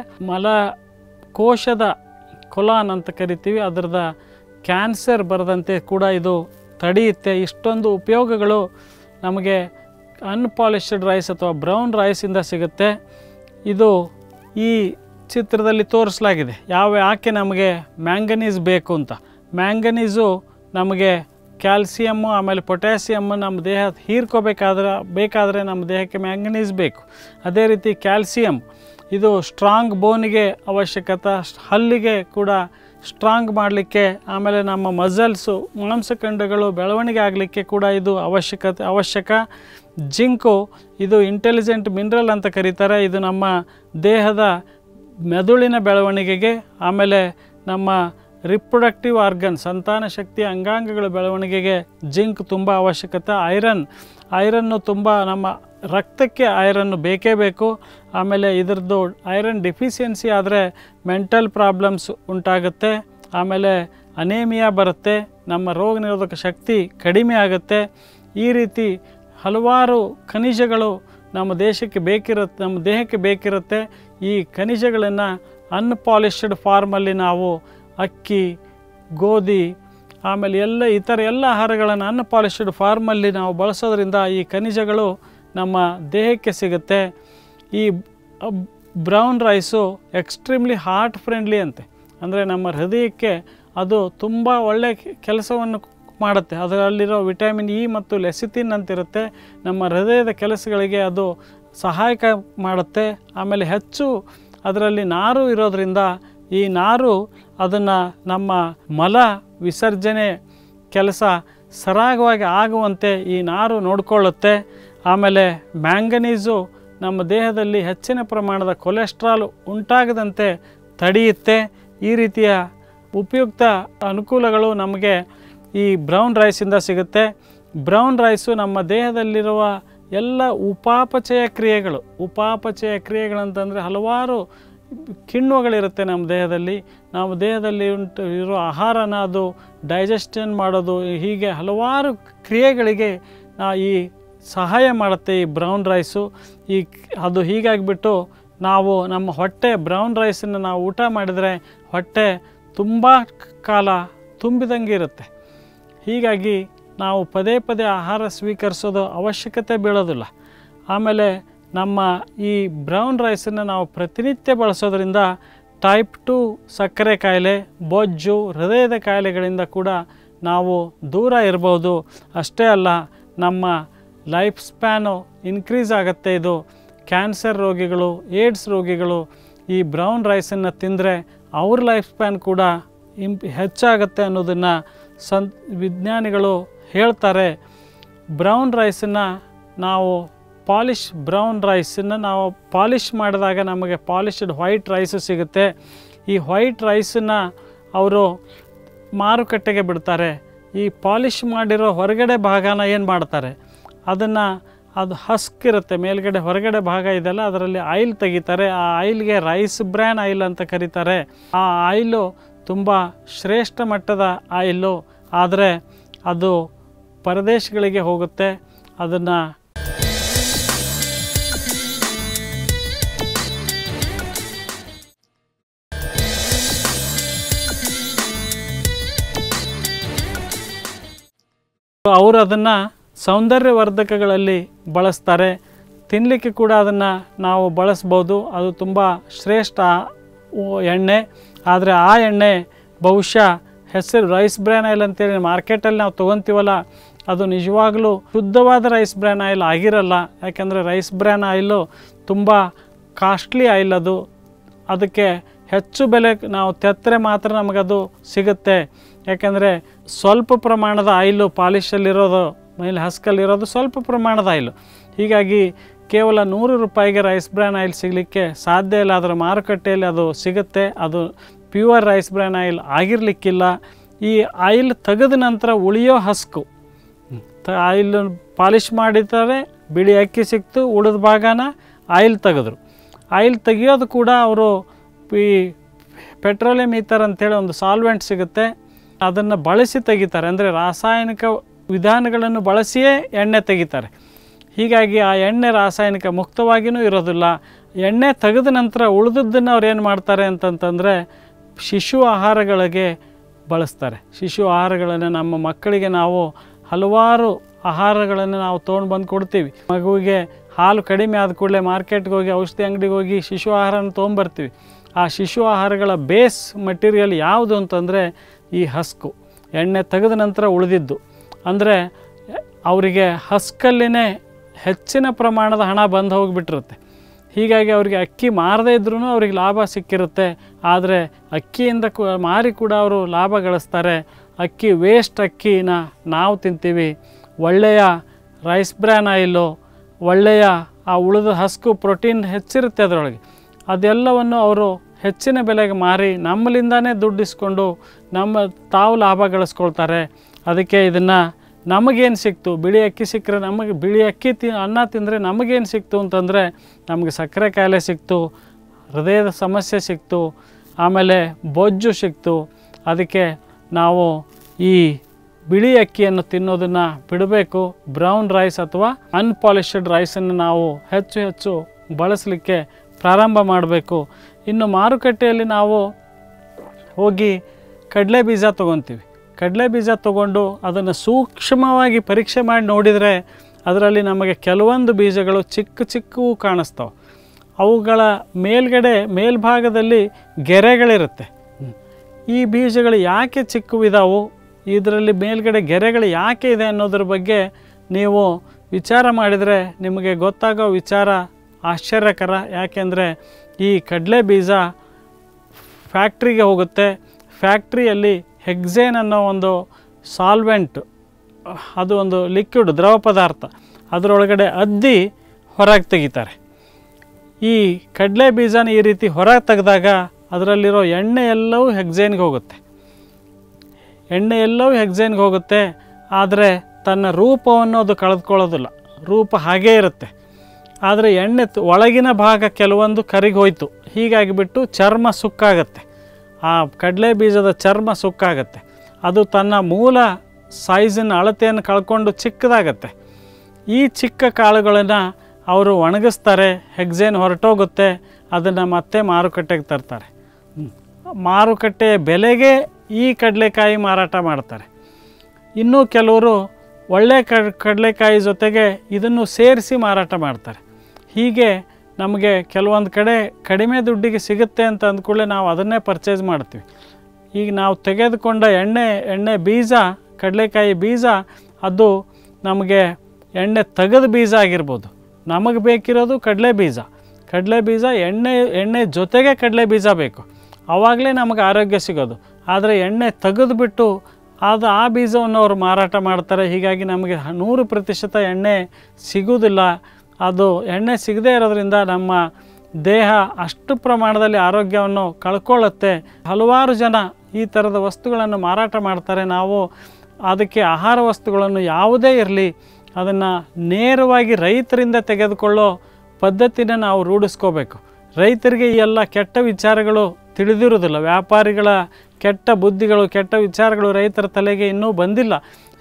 ಮಲಕೋಶದ ಕೊಲಾನ್ ಅಂತ ಕರಿತೀವಿ, ಅದರದ ಕ್ಯಾನ್ಸರ್ ಬರದಂತೆ ಕೂಡ ಇದು ತಡೆಯುತ್ತೆ. ಇಷ್ಟೊಂದು ಉಪಯೋಗಗಳು ನಮಗೆ ಅನ್ಪಾಲಿಶ್ಡ್ ರೈಸ್ ಅಥವಾ ಬ್ರೌನ್ ರೈಸಿಂದ ಸಿಗುತ್ತೆ. ಇದು ಈ ಚಿತ್ರದಲ್ಲಿ ತೋರಿಸಲಾಗಿದೆ ಯಾಕೆ ನಮಗೆ ಮ್ಯಾಂಗನೀಸ್ ಬೇಕು ಅಂತ. ಮ್ಯಾಂಗನೀಸು ನಮಗೆ ಕ್ಯಾಲ್ಸಿಯಮ್ಮು ಆಮೇಲೆ ಪೊಟ್ಯಾಸಿಯಮ್ಮು ನಮ್ಮ ದೇಹ ಬೇಕಾದರೆ ನಮ್ಮ ದೇಹಕ್ಕೆ ಮ್ಯಾಂಗನೀಸ್ ಬೇಕು. ಅದೇ ರೀತಿ ಕ್ಯಾಲ್ಸಿಯಂ ಇದು ಸ್ಟ್ರಾಂಗ್ ಬೋನಿಗೆ ಅವಶ್ಯಕತೆ, ಹಲ್ಲಿಗೆ ಕೂಡ ಸ್ಟ್ರಾಂಗ್ ಮಾಡಲಿಕ್ಕೆ, ಆಮೇಲೆ ನಮ್ಮ ಮಸಲ್ಸು ಮಾಂಸಖಂಡಗಳು ಬೆಳವಣಿಗೆ ಆಗಲಿಕ್ಕೆ ಕೂಡ ಇದು ಅವಶ್ಯಕ. ಜಿಂಕು ಇದು ಇಂಟೆಲಿಜೆಂಟ್ ಮಿನರಲ್ ಅಂತ ಕರೀತಾರೆ. ಇದು ನಮ್ಮ ದೇಹದ ಮೆದುಳಿನ ಬೆಳವಣಿಗೆಗೆ, ಆಮೇಲೆ ನಮ್ಮ ರಿಪ್ರೊಡಕ್ಟಿವ್ ಆರ್ಗನ್ ಸಂತಾನ ಶಕ್ತಿಯ ಅಂಗಾಂಗಗಳ ಬೆಳವಣಿಗೆಗೆ ಜಿಂಕ್ ತುಂಬ ಅವಶ್ಯಕತೆ. ಐರನ್ನು ತುಂಬ ನಮ್ಮ ರಕ್ತಕ್ಕೆ ಐರನ್ನು ಬೇಕೇ ಬೇಕು. ಆಮೇಲೆ ಇದರದ್ದು ಐರನ್ ಡಿಫಿಷಿಯನ್ಸಿ ಆದರೆ ಮೆಂಟಲ್ ಪ್ರಾಬ್ಲಮ್ಸ್ ಉಂಟಾಗುತ್ತೆ. ಆಮೇಲೆ ಅನೇಮಿಯಾ ಬರುತ್ತೆ, ನಮ್ಮ ರೋಗ ನಿರೋಧಕ ಶಕ್ತಿ ಕಡಿಮೆ ಆಗುತ್ತೆ. ಈ ರೀತಿ ಹಲವಾರು ಖನಿಜಗಳು ನಮ್ಮ ದೇಹಕ್ಕೆ ಬೇಕಿರುತ್ತೆ. ಈ ಖನಿಜಗಳನ್ನು ಅನ್ಪಾಲಿಶ್ಡ್ ಫಾರ್ಮಲ್ಲಿ ನಾವು ಅಕ್ಕಿ, ಗೋಧಿ, ಆಮೇಲೆ ಇತರ ಎಲ್ಲ ಆಹಾರಗಳನ್ನು ಅನ್ಪಾಲಿಶ್ಡ್ ಫಾರ್ಮಲ್ಲಿ ನಾವು ಬಳಸೋದ್ರಿಂದ ಈ ಖನಿಜಗಳು ನಮ್ಮ ದೇಹಕ್ಕೆ ಸಿಗುತ್ತೆ. ಈ brown rice extremely heart friendly ಅಂತೆ, ಅಂದರೆ ನಮ್ಮ ಹೃದಯಕ್ಕೆ ಅದು ತುಂಬ ಒಳ್ಳೆಯ ಕೆಲಸವನ್ನು ಮಾಡುತ್ತೆ. ಅದರಲ್ಲಿರೋ ವಿಟಮಿನ್ ಇ ಮತ್ತು ಲೆಸಿಥಿನ್ ಅಂತಿರುತ್ತೆ, ನಮ್ಮ ಹೃದಯದ ಕೆಲಸಗಳಿಗೆ ಅದು ಸಹಾಯಕ ಮಾಡುತ್ತೆ. ಆಮೇಲೆ ಹೆಚ್ಚು ಅದರಲ್ಲಿ ನಾರು ಇರೋದರಿಂದ ಈ ನಾರು ಅದನ್ನು ನಮ್ಮ ಮಲ ವಿಸರ್ಜನೆ ಕೆಲಸ ಸರಾಗವಾಗಿ ಆಗುವಂತೆ ಈ ನಾರು ನೋಡಿಕೊಳ್ಳುತ್ತೆ. ಆಮೇಲೆ ಮ್ಯಾಂಗನೀಸು ನಮ್ಮ ದೇಹದಲ್ಲಿ ಹೆಚ್ಚಿನ ಪ್ರಮಾಣದ ಕೊಲೆಸ್ಟ್ರಾಲ್ ಉಂಟಾಗದಂತೆ ತಡೆಯುತ್ತೆ. ಈ ರೀತಿಯ ಉಪಯುಕ್ತ ಅನುಕೂಲಗಳು ನಮಗೆ ಈ ಬ್ರೌನ್ ರೈಸಿಂದ ಸಿಗುತ್ತೆ. ಬ್ರೌನ್ ರೈಸು ನಮ್ಮ ದೇಹದಲ್ಲಿರುವ ಎಲ್ಲ ಉಪಾಪಚಯ ಕ್ರಿಯೆಗಳಂತಂದರೆ ಹಲವಾರು ಕಿಣ್ವಗಳಿರುತ್ತೆ ನಮ್ಮ ದೇಹದಲ್ಲಿ. ನಾವು ದೇಹದಲ್ಲಿ ಇರೋ ಆಹಾರನ ಅದು ಡೈಜೆಷನ್ ಮಾಡೋದು, ಹೀಗೆ ಹಲವಾರು ಕ್ರಿಯೆಗಳಿಗೆ ಈ ಸಹಾಯ ಮಾಡುತ್ತೆ ಈ ಬ್ರೌನ್ ರೈಸು. ಅದು ಹೀಗಾಗಿಬಿಟ್ಟು ನಾವು ನಮ್ಮ ಹೊಟ್ಟೆ ಬ್ರೌನ್ ರೈಸನ್ನು ನಾವು ಊಟ ಮಾಡಿದರೆ ಹೊಟ್ಟೆ ತುಂಬ ಕಾಲ ತುಂಬಿದಂಗೆ ಇರುತ್ತೆ. ಹೀಗಾಗಿ ನಾವು ಪದೇ ಪದೇ ಆಹಾರ ಸ್ವೀಕರಿಸೋದು ಅವಶ್ಯಕತೆ ಬೀಳೋದಿಲ್ಲ. ಆಮೇಲೆ ನಮ್ಮ ಈ ಬ್ರೌನ್ ರೈಸನ್ನು ನಾವು ಪ್ರತಿನಿತ್ಯ ಬಳಸೋದ್ರಿಂದ ಟೈಪ್ 2 ಸಕ್ಕರೆ ಕಾಯಿಲೆ, ಬೊಜ್ಜು, ಹೃದಯದ ಕಾಯಿಲೆಗಳಿಂದ ಕೂಡ ನಾವು ದೂರ ಇರ್ಬೋದು. ಅಷ್ಟೇ ಅಲ್ಲ, ನಮ್ಮ ಲೈಫ್ ಸ್ಪ್ಯಾನು ಇನ್ಕ್ರೀಸ್ ಆಗುತ್ತೆ. ಇದು ಕ್ಯಾನ್ಸರ್ ರೋಗಿಗಳು, ಏಡ್ಸ್ ರೋಗಿಗಳು ಈ ಬ್ರೌನ್ ರೈಸನ್ನು ತಿಂದರೆ ಅವ್ರ ಲೈಫ್ ಸ್ಪ್ಯಾನ್ ಕೂಡ ಹೆಚ್ಚಾಗುತ್ತೆ ಅನ್ನೋದನ್ನು ವಿಜ್ಞಾನಿಗಳು ಹೇಳ್ತಾರೆ. ಬ್ರೌನ್ ರೈಸನ್ನು ನಾವು ಬ್ರೌನ್ ರೈಸನ್ನು ನಾವು ಪಾಲಿಷ್ ಮಾಡಿದಾಗ ನಮಗೆ ಪಾಲಿಶ್ಡ್ ವೈಟ್ ರೈಸು ಸಿಗುತ್ತೆ. ಈ ವೈಟ್ ರೈಸನ್ನು ಅವರು ಮಾರುಕಟ್ಟೆಗೆ ಬಿಡ್ತಾರೆ. ಈ ಪಾಲಿಷ್ ಮಾಡಿರೋ ಹೊರಗಡೆ ಭಾಗನ ಏನು ಮಾಡ್ತಾರೆ, ಅದು ಹಸ್ಕ್ ಇರುತ್ತೆ, ಮೇಲ್ಗಡೆ ಹೊರಗಡೆ ಭಾಗ ಇದೆಲ್ಲ ಅದರಲ್ಲಿ ಆಯಿಲ್ ತೆಗಿತಾರೆ. ಆ ಆಯಿಲ್ಗೆ ರೈಸ್ ಬ್ರ್ಯಾನ್ ಆಯಿಲ್ ಅಂತ ಕರೀತಾರೆ. ಆ ಆಯಿಲು ತುಂಬ ಶ್ರೇಷ್ಠ ಮಟ್ಟದ ಆಯಿಲು, ಆದರೆ ಅದು ಪರದೇಶಗಳಿಗೆ ಹೋಗುತ್ತೆ. ಅದನ್ನು ಅವರು ಅದನ್ನು ಸೌಂದರ್ಯವರ್ಧಕಗಳಲ್ಲಿ ಬಳಸ್ತಾರೆ. ತಿನ್ನಲಿಕ್ಕೆ ಕೂಡ ಅದನ್ನು ನಾವು ಬಳಸ್ಬೋದು. ಅದು ತುಂಬ ಶ್ರೇಷ್ಠ ಎಣ್ಣೆ. ಆದರೆ ಆ ಎಣ್ಣೆ ಬಹುಶಃ ಹೆಸರು ರೈಸ್ ಬ್ರ್ಯಾನ್ ಆಯಿಲ್ ಅಂತೇಳಿ ಮಾರ್ಕೆಟಲ್ಲಿ ನಾವು ತೊಗೊತೀವಲ್ಲ, ಅದು ನಿಜವಾಗ್ಲೂ ಶುದ್ಧವಾದ ರೈಸ್ ಬ್ರ್ಯಾನ್ ಆಯಿಲ್ ಆಗಿರಲ್ಲ. ಯಾಕೆಂದರೆ ರೈಸ್ ಬ್ರ್ಯಾನ್ ಆಯಿಲು ತುಂಬ ಕಾಸ್ಟ್ಲಿ ಆಯಿಲ್. ಅದಕ್ಕೆ ಹೆಚ್ಚು ಬೆಲೆ ನಾವು ತೆತ್ತರೆ ಮಾತ್ರ ನಮಗದು ಸಿಗುತ್ತೆ. ಯಾಕೆಂದರೆ ಸ್ವಲ್ಪ ಪ್ರಮಾಣದ ಆಯಿಲು ಪಾಲಿಶಲ್ಲಿರೋದು, ಮೇಲೆ ಹಸ್ಕಲ್ಲಿರೋದು ಸ್ವಲ್ಪ ಪ್ರಮಾಣದ ಆಯಿಲು. ಹೀಗಾಗಿ ಕೇವಲ 100 ರೂಪಾಯಿಗೆ ರೈಸ್ ಬ್ರ್ಯಾನ್ ಆಯಿಲ್ ಸಿಗಲಿಕ್ಕೆ ಸಾಧ್ಯ ಇಲ್ಲ. ಅದರ ಮಾರುಕಟ್ಟೆಯಲ್ಲಿ ಅದು ಸಿಗುತ್ತೆ. ಅದು ಪ್ಯೂರ್ ರೈಸ್ ಬ್ರ್ಯಾನ್ ಆಯಿಲ್ ಆಗಿರಲಿಕ್ಕಿಲ್ಲ. ಈ ಆಯಿಲ್ ತೆಗೆದ ನಂತರ ಉಳಿಯೋ ಹಸ್ಕು, ಆಯಿಲ್ ಪಾಲಿಷ್ ಮಾಡಿದ್ದಾರೆ, ಬಿಳಿ ಅಕ್ಕಿ ಸಿಕ್ತು, ಉಳಿದ ಭಾಗನ ಆಯಿಲ್ ತೆಗೆದ್ರು. ಆಯಿಲ್ ತೆಗಿಯೋದು ಕೂಡ ಅವರು ಈ ಪೆಟ್ರೋಲಿಯಂ ಈಥರ್ ಅಂಥೇಳಿ ಒಂದು ಸಾಲ್ವೆಂಟ್ ಸಿಗುತ್ತೆ, ಅದನ್ನು ಬಳಸಿ ತೆಗಿತಾರೆ. ಅಂದರೆ ರಾಸಾಯನಿಕ ವಿಧಾನಗಳನ್ನು ಬಳಸಿಯೇ ಎಣ್ಣೆ ತೆಗಿತಾರೆ. ಹೀಗಾಗಿ ಆ ಎಣ್ಣೆ ರಾಸಾಯನಿಕ ಮುಕ್ತವಾಗಿಯೂ ಇರೋದಿಲ್ಲ. ಎಣ್ಣೆ ತೆಗೆದ ನಂತರ ಉಳಿದದ್ದನ್ನು ಅವ್ರು ಏನು ಮಾಡ್ತಾರೆ ಅಂತಂತಂದರೆ ಶಿಶು ಆಹಾರಗಳಿಗೆ ಬಳಸ್ತಾರೆ. ಶಿಶು ಆಹಾರಗಳನ್ನು ನಮ್ಮ ಮಕ್ಕಳಿಗೆ ನಾವು ಹಲವಾರು ಆಹಾರಗಳನ್ನು ನಾವು ತೊಗೊಂಡು ಬಂದು ಕೊಡ್ತೀವಿ. ಮಗುವಿಗೆ ಹಾಲು ಕಡಿಮೆ ಆದ ಕೂಡಲೇ ಮಾರ್ಕೆಟ್ಗೆ ಹೋಗಿ ಔಷಧಿ ಅಂಗಡಿಗೆ ಹೋಗಿ ಶಿಶು ಆಹಾರನ ತೊಗೊಂಬರ್ತೀವಿ. ಆ ಶಿಶು ಆಹಾರಗಳ ಬೇಸ್ ಮಟೀರಿಯಲ್ ಯಾವುದು ಅಂತಂದರೆ ಈ ಹಸ್ಕು, ಎಣ್ಣೆ ತೆಗೆದ ನಂತರ ಉಳಿದಿದ್ದು. ಅಂದರೆ ಅವರಿಗೆ ಹಸ್ಕಲ್ಲಿನೇ ಹೆಚ್ಚಿನ ಪ್ರಮಾಣದ ಹಣ ಬಂದು ಹೋಗಿಬಿಟ್ಟಿರುತ್ತೆ. ಹೀಗಾಗಿ ಅವರಿಗೆ ಅಕ್ಕಿ ಮಾರದೇ ಇದ್ರೂ ಅವ್ರಿಗೆ ಲಾಭ ಸಿಕ್ಕಿರುತ್ತೆ. ಆದರೆ ಅಕ್ಕಿಯಿಂದ ಮಾರಿ ಕೂಡ ಅವರು ಲಾಭ ಗಳಿಸ್ತಾರೆ. ಅಕ್ಕಿ ವೇಸ್ಟ್ ಅಕ್ಕಿನ ನಾವು ತಿಂತೀವಿ. ಒಳ್ಳೆಯ ರೈಸ್ ಬ್ರ್ಯಾನ್ ಆಯಿಲು, ಒಳ್ಳೆಯ ಆ ಉಳಿದ ಹಸ್ಕು ಪ್ರೋಟೀನ್ ಹೆಚ್ಚಿರುತ್ತೆ ಅದರೊಳಗೆ, ಅದೆಲ್ಲವನ್ನು ಅವರು ಹೆಚ್ಚಿನ ಬೆಲೆಗೆ ಮಾರಿ ನಮ್ಮಲಿಂದಾನೇ ದುಡ್ಡಿಸ್ಕೊಂಡು ತಾವು ಲಾಭ ಗಳಿಸ್ಕೊಳ್ತಾರೆ. ಅದಕ್ಕೆ ಇದನ್ನು ನಮಗೇನು ಸಿಕ್ತು, ಬಿಳಿ ಅಕ್ಕಿ ಸಿಕ್ಕರೆ ನಮಗೆ ಬಿಳಿ ಅಕ್ಕಿ ಅನ್ನ ತಿಂದರೆ ನಮಗೇನು ಸಿಕ್ತು ಅಂತಂದರೆ ನಮಗೆ ಸಕ್ಕರೆ ಕಾಯಿಲೆ ಸಿಕ್ತು, ಹೃದಯದ ಸಮಸ್ಯೆ ಸಿಕ್ತು, ಆಮೇಲೆ ಬೊಜ್ಜು ಸಿಕ್ತು. ಅದಕ್ಕೆ ನಾವು ಈ ಬಿಳಿ ಅಕ್ಕಿಯನ್ನು ತಿನ್ನೋದನ್ನು ಬಿಡಬೇಕು. ಬ್ರೌನ್ ರೈಸ್ ಅಥವಾ ಅನ್ಪಾಲಿಶ್ಡ್ ರೈಸನ್ನು ನಾವು ಹೆಚ್ಚು ಹೆಚ್ಚು ಬಳಸಲಿಕ್ಕೆ ಪ್ರಾರಂಭ ಮಾಡಬೇಕು. ಇನ್ನು ಮಾರುಕಟ್ಟೆಯಲ್ಲಿ ನಾವು ಹೋಗಿ ಕಡಲೆ ಬೀಜ ತೊಗೊತೀವಿ. ಕಡಲೆ ಬೀಜ ತೊಗೊಂಡು ಅದನ್ನು ಸೂಕ್ಷ್ಮವಾಗಿ ಪರೀಕ್ಷೆ ಮಾಡಿ ನೋಡಿದರೆ ಅದರಲ್ಲಿ ನಮಗೆ ಕೆಲವೊಂದು ಬೀಜಗಳು ಚಿಕ್ಕ ಚಿಕ್ಕವು ಕಾಣಿಸ್ತವೆ. ಅವುಗಳ ಮೇಲ್ಭಾಗದಲ್ಲಿ ಗೆರೆಗಳಿರುತ್ತೆ. ಈ ಬೀಜಗಳು ಯಾಕೆ ಚಿಕ್ಕವಿದಾವು, ಇದರಲ್ಲಿ ಮೇಲ್ಗಡೆ ಗೆರೆಗಳು ಯಾಕೆ ಇದೆ ಅನ್ನೋದ್ರ ಬಗ್ಗೆ ನೀವು ವಿಚಾರ ಮಾಡಿದರೆ ನಿಮಗೆ ಗೊತ್ತಾಗೋ ವಿಚಾರ ಆಶ್ಚರ್ಯಕರ. ಯಾಕೆಂದರೆ ಈ ಕಡಲೆ ಬೀಜ ಫ್ಯಾಕ್ಟ್ರಿಗೆ ಹೋಗುತ್ತೆ. ಫ್ಯಾಕ್ಟ್ರಿಯಲ್ಲಿ ಹೆಕ್ಸೇನ್ ಅನ್ನೋ ಒಂದು ಸಾಲ್ವೆಂಟ್, ಅದು ಒಂದು ಲಿಕ್ವಿಡ್ ದ್ರವ ಪದಾರ್ಥ, ಅದರೊಳಗಡೆ ಅದ್ದಿ ಹೊರಗೆ ತೆಗಿತಾರೆ. ಈ ಕಡಲೆ ಬೀಜನ ಈ ರೀತಿ ಹೊರಗೆ ತೆಗೆದಾಗ ಅದರಲ್ಲಿರೋ ಎಣ್ಣೆ ಎಲ್ಲವೂ ಹೆಕ್ಸೇನ್ಗೆ ಹೋಗುತ್ತೆ. ಎಣ್ಣೆ ಎಲ್ಲವೂ ಹೆಕ್ಸೇನ್ಗೆ ಹೋಗುತ್ತೆ. ಆದರೆ ತನ್ನ ರೂಪವನ್ನು ಅದು ಕಳೆದುಕೊಳ್ಳೋದಿಲ್ಲ, ರೂಪ ಹಾಗೇ ಇರುತ್ತೆ. ಆದರೆ ಎಣ್ಣೆ ಒಳಗಿನ ಭಾಗ ಕೆಲವೊಂದು ಕರಿಗೆ ಹೋಯ್ತು. ಹೀಗಾಗಿಬಿಟ್ಟು ಚರ್ಮ ಸುಕ್ಕಾಗತ್ತೆ. ಆ ಕಡಲೆ ಬೀಜದ ಚರ್ಮ ಸುಕ್ಕಾಗತ್ತೆ. ಅದು ತನ್ನ ಮೂಲ ಸೈಜಿನ ಅಳತೆಯನ್ನು ಕಳ್ಕೊಂಡು ಚಿಕ್ಕದಾಗತ್ತೆ. ಈ ಚಿಕ್ಕ ಕಾಳುಗಳನ್ನು ಅವರು ಒಣಗಿಸ್ತಾರೆ, ಹೆಕ್ಸೇನ್ ಹೊರಟೋಗುತ್ತೆ. ಅದನ್ನು ಮತ್ತೆ ಮಾರುಕಟ್ಟೆಗೆ ತರ್ತಾರೆ. ಮಾರುಕಟ್ಟೆಯ ಬೆಲೆಗೆ ಈ ಕಡಲೆಕಾಯಿ ಮಾರಾಟ ಮಾಡ್ತಾರೆ. ಇನ್ನೂ ಕೆಲವರು ಒಳ್ಳೆ ಕಡಲೆಕಾಯಿ ಜೊತೆಗೆ ಇದನ್ನು ಸೇರಿಸಿ ಮಾರಾಟ ಮಾಡ್ತಾರೆ. ಹೀಗೆ ನಮಗೆ ಕೆಲವೊಂದು ಕಡೆ ಕಡಿಮೆ ದುಡ್ಡಿಗೆ ಸಿಗುತ್ತೆ ಅಂತ ಅಂದ್ಕೊಳ್ಳೆ ನಾವು ಅದನ್ನೇ ಪರ್ಚೇಸ್ ಮಾಡ್ತೀವಿ. ಈಗ ನಾವು ತೆಗೆದುಕೊಂಡ ಎಣ್ಣೆ ಬೀಜ, ಕಡಲೆಕಾಯಿ ಬೀಜ, ಅದು ನಮಗೆ ಎಣ್ಣೆ ತೆಗೆದ ಬೀಜ ಆಗಿರ್ಬೋದು. ನಮಗೆ ಬೇಕಿರೋದು ಕಡಲೆ ಬೀಜ ಎಣ್ಣೆ ಜೊತೆಗೆ ಕಡಲೆ ಬೀಜ ಬೇಕು, ಆವಾಗಲೇ ನಮಗೆ ಆರೋಗ್ಯ ಸಿಗೋದು. ಆದರೆ ಎಣ್ಣೆ ತೆಗೆದುಬಿಟ್ಟು ಆ ಬೀಜವನ್ನು ಅವರು ಮಾರಾಟ ಮಾಡ್ತಾರೆ. ಹೀಗಾಗಿ ನಮಗೆ 100% ಎಣ್ಣೆ ಸಿಗುವುದಿಲ್ಲ. ಅದು ಎಣ್ಣೆ ಸಿಗದೇ ಇರೋದ್ರಿಂದ ನಮ್ಮ ದೇಹ ಅಷ್ಟು ಪ್ರಮಾಣದಲ್ಲಿ ಆರೋಗ್ಯವನ್ನು ಕಳ್ಕೊಳ್ಳುತ್ತೆ. ಹಲವಾರು ಜನ ಈ ಥರದ ವಸ್ತುಗಳನ್ನು ಮಾರಾಟ ಮಾಡ್ತಾರೆ. ನಾವು ಅದಕ್ಕೆ ಆಹಾರ ವಸ್ತುಗಳನ್ನು ಯಾವುದೇ ಇರಲಿ ಅದನ್ನು ನೇರವಾಗಿ ರೈತರಿಂದ ತೆಗೆದುಕೊಳ್ಳೋ ಪದ್ಧತಿನ ನಾವು ರೂಢಿಸ್ಕೋಬೇಕು. ರೈತರಿಗೆ ಈ ಎಲ್ಲ ಕೆಟ್ಟ ವಿಚಾರಗಳು ತಿಳಿದಿರೋದಿಲ್ಲ. ವ್ಯಾಪಾರಿಗಳ ಕೆಟ್ಟ ಬುದ್ಧಿಗಳು, ಕೆಟ್ಟ ವಿಚಾರಗಳು ರೈತರ ತಲೆಗೆ ಇನ್ನೂ ಬಂದಿಲ್ಲ.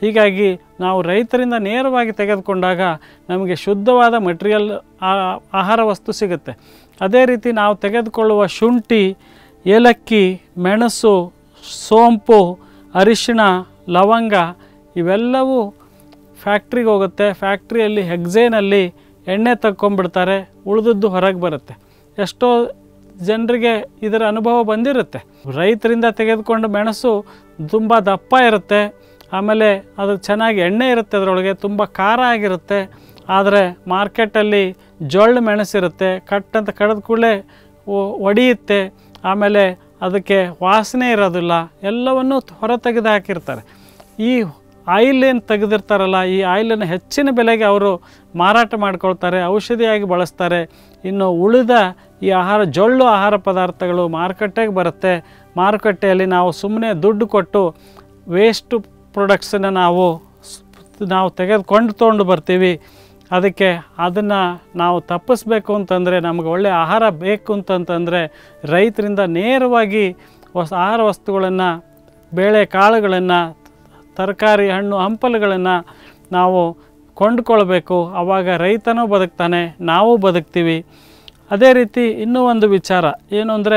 ಹೀಗಾಗಿ ನಾವು ರೈತರಿಂದ ನೇರವಾಗಿ ತೆಗೆದುಕೊಂಡಾಗ ನಮಗೆ ಶುದ್ಧವಾದ ಮಟೀರಿಯಲ್ ಆಹಾರ ವಸ್ತು ಸಿಗುತ್ತೆ. ಅದೇ ರೀತಿ ನಾವು ತೆಗೆದುಕೊಳ್ಳುವ ಶುಂಠಿ, ಏಲಕ್ಕಿ, ಮೆಣಸು, ಸೋಂಪು, ಅರಿಶಿಣ, ಲವಂಗ ಇವೆಲ್ಲವೂ ಫ್ಯಾಕ್ಟ್ರಿಗೆ ಹೋಗುತ್ತೆ. ಫ್ಯಾಕ್ಟ್ರಿಯಲ್ಲಿ ಹೆಕ್ಸೇನಲ್ಲಿ ಎಣ್ಣೆ ತಕ್ಕೊಂಡ್ಬಿಡ್ತಾರೆ, ಉಳಿದದ್ದು ಹೊರಗೆ ಬರುತ್ತೆ. ಎಷ್ಟೋ ಜನರಿಗೆ ಇದರ ಅನುಭವ ಬಂದಿರುತ್ತೆ. ರೈತರಿಂದ ತೆಗೆದುಕೊಂಡು ಮೆಣಸು ತುಂಬ ದಪ್ಪ ಇರುತ್ತೆ, ಆಮೇಲೆ ಅದು ಚೆನ್ನಾಗಿ ಎಣ್ಣೆ ಇರುತ್ತೆ, ಅದರೊಳಗೆ ತುಂಬ ಖಾರ ಆಗಿರುತ್ತೆ. ಆದರೆ ಮಾರ್ಕೆಟಲ್ಲಿ ಜೊಳ್ಳು ಮೆಣಸಿರುತ್ತೆ, ಕಟ್ಟಂತ ಕಡಿದ ಕೂಡಲೇ ಒಡೆಯುತ್ತೆ, ಆಮೇಲೆ ಅದಕ್ಕೆ ವಾಸನೆ ಇರೋದಿಲ್ಲ, ಎಲ್ಲವನ್ನೂ ಹೊರ ತೆಗೆದು ಹಾಕಿರ್ತಾರೆ. ಈ ಆಯಿಲ್ ಏನು ತೆಗೆದಿರ್ತಾರಲ್ಲ, ಈ ಆಯಿಲನ್ನು ಹೆಚ್ಚಿನ ಬೆಲೆಗೆ ಅವರು ಮಾರಾಟ ಮಾಡ್ಕೊಳ್ತಾರೆ, ಔಷಧಿಯಾಗಿ ಬಳಸ್ತಾರೆ. ಇನ್ನು ಉಳಿದ ಈ ಜೊಳ್ಳು ಆಹಾರ ಪದಾರ್ಥಗಳು ಮಾರುಕಟ್ಟೆಗೆ ಬರುತ್ತೆ. ಮಾರುಕಟ್ಟೆಯಲ್ಲಿ ನಾವು ಸುಮ್ಮನೆ ದುಡ್ಡು ಕೊಟ್ಟು ವೇಸ್ಟ್ ಪ್ರಾಡಕ್ಟ್ಸನ್ನು ನಾವು ತೆಗೆದುಕೊಂಡು ತೊಗೊಂಡು ಬರ್ತೀವಿ. ಅದಕ್ಕೆ ಅದನ್ನು ನಾವು ತಪ್ಪಿಸ್ಬೇಕು ಅಂತಂದರೆ, ನಮಗೆ ಒಳ್ಳೆಯ ಆಹಾರ ಬೇಕು ಅಂತಂತಂದರೆ ರೈತರಿಂದ ನೇರವಾಗಿ ಆಹಾರ ವಸ್ತುಗಳನ್ನು, ಬೇಳೆ ಕಾಳುಗಳನ್ನು, ತರಕಾರಿ, ಹಣ್ಣು ಹಂಪಲುಗಳನ್ನು ನಾವು ಕೊಂಡುಕೊಳ್ಬೇಕು. ಆವಾಗ ರೈತನೂ ಬದುಕ್ತಾನೆ, ನಾವು ಬದುಕ್ತೀವಿ. ಅದೇ ರೀತಿ ಇನ್ನೂ ಒಂದು ವಿಚಾರ ಏನು ಅಂದರೆ,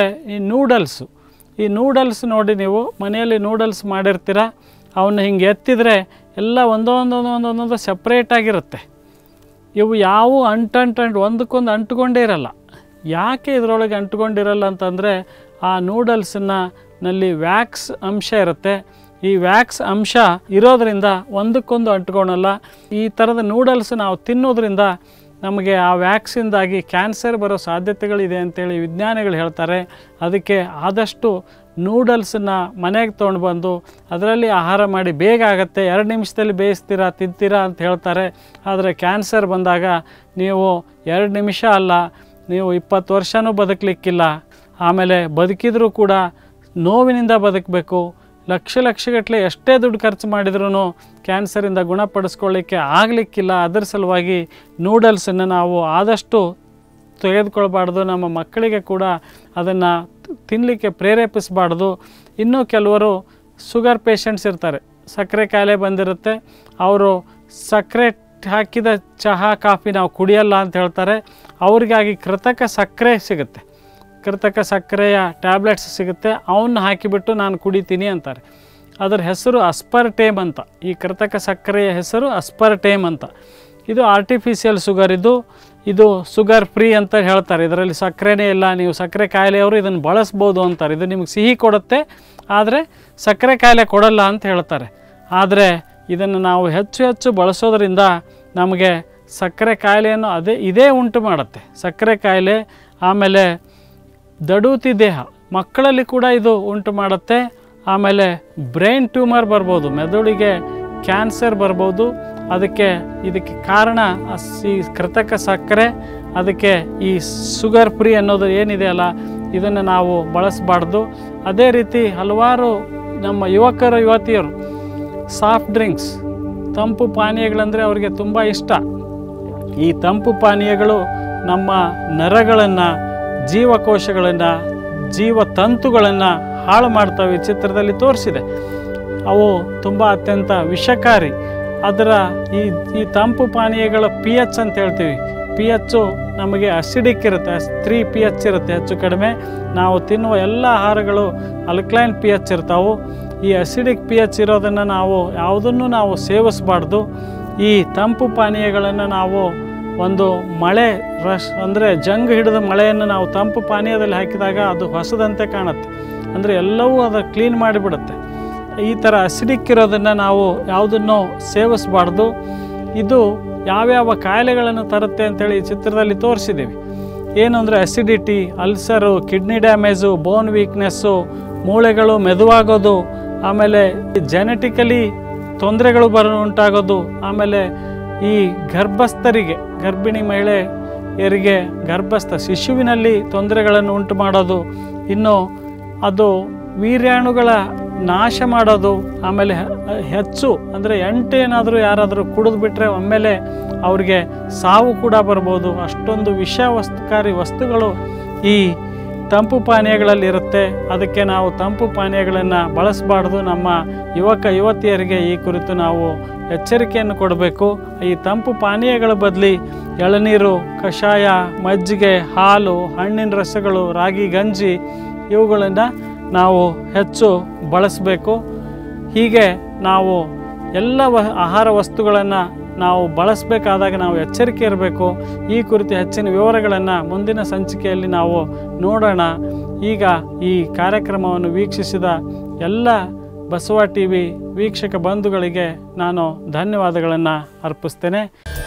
ಈ ನೂಡಲ್ಸ್ ನೋಡಿ, ನೀವು ಮನೆಯಲ್ಲಿ ನೂಡಲ್ಸ್ ಮಾಡಿರ್ತೀರ, ಅವನ್ನ ಹಿಂಗೆ ಎತ್ತಿದರೆ ಎಲ್ಲ ಒಂದೊಂದೊಂದೊಂದೊಂದೊಂದು ಸಪ್ರೇಟಾಗಿರುತ್ತೆ. ಇವು ಯಾವುವು ಒಂದಕ್ಕೊಂದು ಅಂಟುಕೊಂಡೇ ಇರಲ್ಲ. ಯಾಕೆ ಇದರೊಳಗೆ ಅಂಟುಕೊಂಡಿರಲ್ಲ ಅಂತಂದರೆ, ಆ ನೂಡಲ್ಸ್ನಲ್ಲಿ ವ್ಯಾಕ್ಸ್ ಅಂಶ ಇರುತ್ತೆ. ಈ ವ್ಯಾಕ್ಸ್ ಅಂಶ ಇರೋದರಿಂದ ಒಂದಕ್ಕೊಂದು ಅಂಟ್ಕೊಳಲ್ಲ. ಈ ಥರದ ನೂಡಲ್ಸ್ ನಾವು ತಿನ್ನೋದ್ರಿಂದ ನಮಗೆ ಆ ವ್ಯಾಕ್ಸಿಂದಾಗಿ ಕ್ಯಾನ್ಸರ್ ಬರೋ ಸಾಧ್ಯತೆಗಳಿದೆ ಅಂತೇಳಿ ವಿಜ್ಞಾನಿಗಳು ಹೇಳ್ತಾರೆ. ಅದಕ್ಕೆ ಆದಷ್ಟು ನೂಡಲ್ಸನ್ನು ಮನೆಗೆ ತೊಗೊಂಡು ಬಂದು ಅದರಲ್ಲಿ ಆಹಾರ ಮಾಡಿ, ಬೇಗ ಆಗುತ್ತೆ, 2 ನಿಮಿಷದಲ್ಲಿ ಬೇಯಿಸ್ತೀರಾ, ತಿಂತೀರಾ ಅಂತ ಹೇಳ್ತಾರೆ. ಆದರೆ ಕ್ಯಾನ್ಸರ್ ಬಂದಾಗ ನೀವು 2 ನಿಮಿಷ ಅಲ್ಲ, ನೀವು 20 ವರ್ಷವೂ ಬದುಕಲಿಕ್ಕಿಲ್ಲ. ಆಮೇಲೆ ಬದುಕಿದ್ರೂ ಕೂಡ ನೋವಿನಿಂದ ಬದುಕಬೇಕು. ಲಕ್ಷಗಟ್ಟಲೆ ಎಷ್ಟೇ ದುಡ್ಡು ಖರ್ಚು ಮಾಡಿದ್ರೂ ಕ್ಯಾನ್ಸರಿಂದ ಗುಣಪಡಿಸ್ಕೊಳ್ಳಿಕ್ಕೆ ಆಗಲಿಕ್ಕಿಲ್ಲ. ಅದರ ಸಲುವಾಗಿ ನೂಡಲ್ಸನ್ನು ನಾವು ಆದಷ್ಟು ತೆಗೆದುಕೊಳ್ಬಾರ್ದು. ನಮ್ಮ ಮಕ್ಕಳಿಗೆ ಕೂಡ ಅದನ್ನು ತಿನ್ನಲಿಕ್ಕೆ ಪ್ರೇರೇಪಿಸಬಾರ್ದು. ಇನ್ನೂ ಕೆಲವರು ಶುಗರ್ ಪೇಷಂಟ್ಸ್ ಇರ್ತಾರೆ, ಸಕ್ಕರೆ ಕಾಯಿಲೆ ಬಂದಿರುತ್ತೆ, ಅವರು ಸಕ್ಕರೆ ಹಾಕಿದ ಚಹಾ ಕಾಫಿ ನಾವು ಕುಡಿಯಲ್ಲ ಅಂತ ಹೇಳ್ತಾರೆ. ಅವ್ರಿಗಾಗಿ ಕೃತಕ ಸಕ್ಕರೆ ಸಿಗುತ್ತೆ, ಕೃತಕ ಸಕ್ಕರೆಯ ಟ್ಯಾಬ್ಲೆಟ್ಸ್ ಸಿಗುತ್ತೆ, ಅವನ್ನ ಹಾಕಿಬಿಟ್ಟು ನಾನು ಕುಡಿತೀನಿ ಅಂತಾರೆ. ಅದರ ಹೆಸರು ಅಸ್ಪರ್ಟೇಮ್ ಅಂತ. ಈ ಕೃತಕ ಸಕ್ಕರೆಯ ಹೆಸರು ಅಸ್ಪರ್ಟೇಮ್ ಅಂತ. ಇದು ಆರ್ಟಿಫಿಷಿಯಲ್ ಶುಗರ್, ಇದು ಶುಗರ್ ಫ್ರೀ ಅಂತ ಹೇಳ್ತಾರೆ. ಇದರಲ್ಲಿ ಸಕ್ಕರೆನೇ ಇಲ್ಲ, ನೀವು ಸಕ್ಕರೆ ಕಾಯಿಲೆಯವರು ಇದನ್ನು ಬಳಸ್ಬೋದು ಅಂತಾರೆ. ಇದು ನಿಮಗೆ ಸಿಹಿ ಕೊಡುತ್ತೆ, ಆದರೆ ಸಕ್ಕರೆ ಕಾಯಿಲೆ ಕೊಡಲ್ಲ ಅಂತ ಹೇಳ್ತಾರೆ. ಆದರೆ ಇದನ್ನು ನಾವು ಹೆಚ್ಚು ಬಳಸೋದ್ರಿಂದ ನಮಗೆ ಸಕ್ಕರೆ ಕಾಯಿಲೆಯನ್ನು ಇದೇ ಉಂಟು ಮಾಡುತ್ತೆ. ಸಕ್ಕರೆ ಕಾಯಿಲೆ, ಆಮೇಲೆ ದಡೂತಿ ದೇಹ ಮಕ್ಕಳಲ್ಲಿ ಕೂಡ ಇದು ಉಂಟು ಮಾಡುತ್ತೆ. ಆಮೇಲೆ ಬ್ರೈನ್ ಟ್ಯೂಮರ್ ಬರ್ಬೋದು, ಮೆದುಳಿಗೆ ಕ್ಯಾನ್ಸರ್ ಬರ್ಬೋದು. ಇದಕ್ಕೆ ಕಾರಣ ಈ ಕೃತಕ ಸಕ್ಕರೆ. ಅದಕ್ಕೆ ಈ ಶುಗರ್ ಫ್ರೀ ಅನ್ನೋದು ಏನಿದೆ ಅಲ್ಲ, ಇದನ್ನು ನಾವು ಬಳಸಬಾರ್ದು. ಅದೇ ರೀತಿ ಹಲವಾರು ನಮ್ಮ ಯುವತಿಯರು ಸಾಫ್ಟ್ ಡ್ರಿಂಕ್ಸ್, ತಂಪು ಪಾನೀಯಗಳಂದರೆ ಅವರಿಗೆ ತುಂಬ ಇಷ್ಟ. ಈ ತಂಪು ಪಾನೀಯಗಳು ನಮ್ಮ ನರಗಳನ್ನು, ಜೀವಕೋಶಗಳನ್ನು, ಜೀವತಂತುಗಳನ್ನು ಹಾಳು ಮಾಡ್ತವೆ. ಚಿತ್ರದಲ್ಲಿ ತೋರಿಸಿದೆ. ಅವು ತುಂಬ ಅತ್ಯಂತ ವಿಷಕಾರಿ. ಅದರ ಈ ತಂಪು ಪಾನೀಯಗಳ pH ಅಂತ ಹೇಳ್ತೀವಿ. pH ನಮಗೆ ಅಸಿಡಿಕ್ ಇರುತ್ತೆ, 3 pH ಇರುತ್ತೆ ಹೆಚ್ಚು ಕಡಿಮೆ. ನಾವು ತಿನ್ನುವ ಎಲ್ಲ ಆಹಾರಗಳು ಅಲ್ಕಲೈನ್ pH ಇರ್ತಾವೆ. ಈ ಅಸಿಡಿಕ್ pH ಇರೋದನ್ನು ಯಾವುದನ್ನು ನಾವು ಸೇವಿಸಬಾರ್ದು. ಈ ತಂಪು ಪಾನೀಯಗಳನ್ನು ನಾವು ಒಂದು ಮಳೆ ಅಂದರೆ ಜಂಗ್ ಹಿಡಿದ ಮಳೆಯನ್ನು ನಾವು ತಂಪು ಪಾನೀಯದಲ್ಲಿ ಹಾಕಿದಾಗ ಅದು ಹೊಸದಂತೆ ಕಾಣುತ್ತೆ. ಅಂದರೆ ಎಲ್ಲವೂ ಅದು ಕ್ಲೀನ್ ಮಾಡಿಬಿಡುತ್ತೆ. ಈ ಥರ ಅಸಿಡಿಕ್ ಇರೋದನ್ನು ನಾವು ಯಾವುದನ್ನು ಸೇವಿಸಬಾರ್ದು. ಇದು ಯಾವ್ಯಾವ ಕಾಯಿಲೆಗಳನ್ನು ತರುತ್ತೆ ಅಂತೇಳಿ ಈ ಚಿತ್ರದಲ್ಲಿ ತೋರಿಸಿದ್ದೀವಿ. ಏನು ಅಂದರೆ acidity, ulcer, kidney damage, bone weakness, ಮೂಳೆಗಳು ಮೆದುವಾಗೋದು, ಆಮೇಲೆ ಜೆನೆಟಿಕಲಿ ತೊಂದರೆಗಳು ಉಂಟಾಗೋದು, ಆಮೇಲೆ ಈ ಗರ್ಭಿಣಿ ಮಹಿಳೆಯರಿಗೆ ಶಿಶುವಿನಲ್ಲಿ ತೊಂದರೆಗಳನ್ನು ಉಂಟು ಮಾಡೋದು, ಇನ್ನು ಅದು ವೀರ್ಯಾಣುಗಳ ನಾಶ ಮಾಡೋದು, ಆಮೇಲೆ ಹೆಚ್ಚು ಅಂದರೆ ಏನಾದರೂ ಯಾರಾದರೂ ಕುಡಿದು ಬಿಟ್ಟರೆ ಒಮ್ಮೆಲೆ ಅವ್ರಿಗೆ ಸಾವು ಕೂಡ ಬರ್ಬೋದು. ಅಷ್ಟೊಂದು ವಿಷಕಾರಿ ವಸ್ತುಗಳು ಈ ತಂಪು ಪಾನೀಯಗಳಲ್ಲಿರುತ್ತೆ. ಅದಕ್ಕೆ ನಾವು ತಂಪು ಪಾನೀಯಗಳನ್ನು ಬಳಸಬಾರ್ದು. ನಮ್ಮ ಯುವಕ ಯುವತಿಯರಿಗೆ ಈ ಕುರಿತು ನಾವು ಎಚ್ಚರಿಕೆಯನ್ನು ಕೊಡಬೇಕು. ಈ ತಂಪು ಪಾನೀಯಗಳ ಬದಲಿ ಎಳನೀರು, ಕಷಾಯ, ಮಜ್ಜಿಗೆ, ಹಾಲು, ಹಣ್ಣಿನ ರಸಗಳು, ರಾಗಿ ಗಂಜಿ ಇವುಗಳನ್ನು ನಾವು ಹೆಚ್ಚು ಬಳಸಬೇಕು. ಹೀಗೆ ನಾವು ಎಲ್ಲ ಆಹಾರ ವಸ್ತುಗಳನ್ನು ನಾವು ಬಳಸಬೇಕಾದಾಗ ನಾವು ಎಚ್ಚರಿಕೆ ಇರಬೇಕು. ಈ ಕುರಿತು ಹೆಚ್ಚಿನ ವಿವರಗಳನ್ನು ಮುಂದಿನ ಸಂಚಿಕೆಯಲ್ಲಿ ನಾವು ನೋಡೋಣ. ಈಗ ಈ ಕಾರ್ಯಕ್ರಮವನ್ನು ವೀಕ್ಷಿಸಿದ ಎಲ್ಲ ಬಸವ ಟಿ ವಿ ವೀಕ್ಷಕ ಬಂಧುಗಳಿಗೆ ನಾನು ಧನ್ಯವಾದಗಳನ್ನು ಅರ್ಪಿಸ್ತೇನೆ.